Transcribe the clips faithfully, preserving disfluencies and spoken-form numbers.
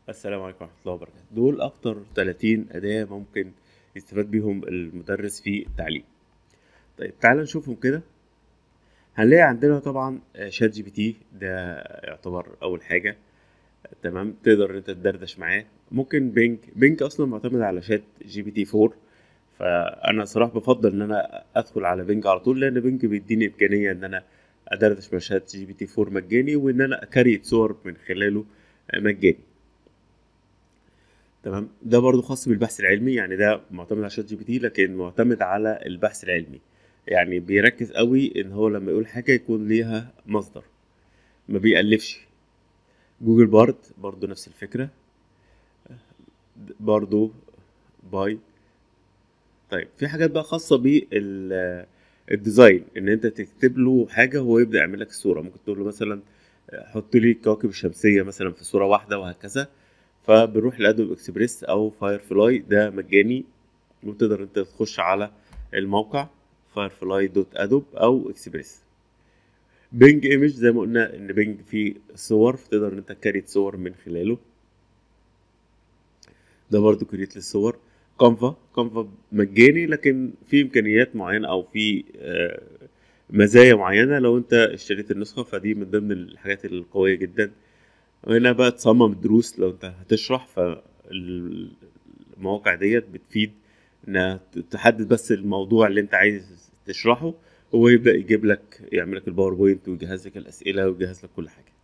السلام عليكم ورحمة الله وبركاته. دول أكتر تلاتين أداة ممكن يستفاد بيهم المدرس في التعليم. طيب تعال نشوفهم كده. هنلاقي عندنا طبعا آه، شات جي بي تي ده يعتبر أول حاجة. تمام، تقدر إن أنت تدردش معاه. ممكن بينج بينج أصلا معتمد على شات جي بي تي فور. فأنا صراحة بفضل إن أنا أدخل على بينج على طول، لأن بينج بيديني إمكانية إن أنا أدردش مع شات جي بي تي فور مجاني، وإن أنا أكريت صور من خلاله آه، مجاني. تمام، ده برضو خاص بالبحث العلمي، يعني ده معتمد على شات جي بي تي لكن معتمد على البحث العلمي. يعني بيركز قوي ان هو لما يقول حاجة يكون ليها مصدر، ما بيألفش. جوجل بارد برضو نفس الفكرة. برضو باي. طيب في حاجات بقى خاصة بالديزاين، ان انت تكتب له حاجة هو يبدأ يعمل لك الصورة. ممكن تقول له مثلا حط لي الكواكب الشمسية مثلا في صورة واحدة وهكذا. فبنروح لأدوب اكسبريس او فاير فلاي، ده مجاني. وتقدر انت تخش على الموقع فايرفلاي دوت ادوب او اكسبريس. بينج ايمج زي ما قلنا ان بينج فيه صور، فتقدر ان انت تكريت صور من خلاله. ده برضو كريت للصور. كانفا كانفا مجاني لكن في امكانيات معينه او في آه، مزايا معينه لو انت اشتريت النسخه، فدي من ضمن الحاجات القويه جدا. وهنا بقى تصمم دروس لو انت هتشرح، فالمواقع ديت بتفيد انها تحدد بس الموضوع اللي انت عايز تشرحه، هو يبدأ يجيب لك يعمل لك الباوربوينت ويجهز لك الأسئلة ويجهز لك كل حاجة.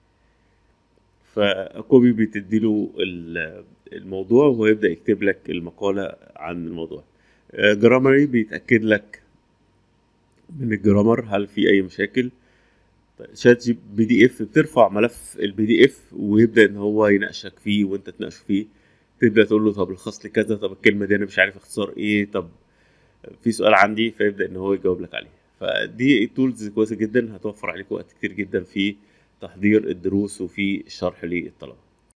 فكوبي بتديله ال- الموضوع وهو يبدأ يكتب لك المقالة عن الموضوع. جرامري بيتأكد لك من الجرامر هل في أي مشاكل. شات جي بي دي اف بترفع ملف البي دي اف ويبدا ان هو يناقشك فيه وانت تناقش فيه. تبدا تقول له طب الخص لي كذا، طب الكلمه دي انا مش عارف اختصار ايه، طب في سؤال عندي، فيبدا ان هو يجاوب لك عليه. فدي تولز كويسه جدا، هتوفر عليك وقت كتير جدا في تحضير الدروس وفي الشرح للطلبه.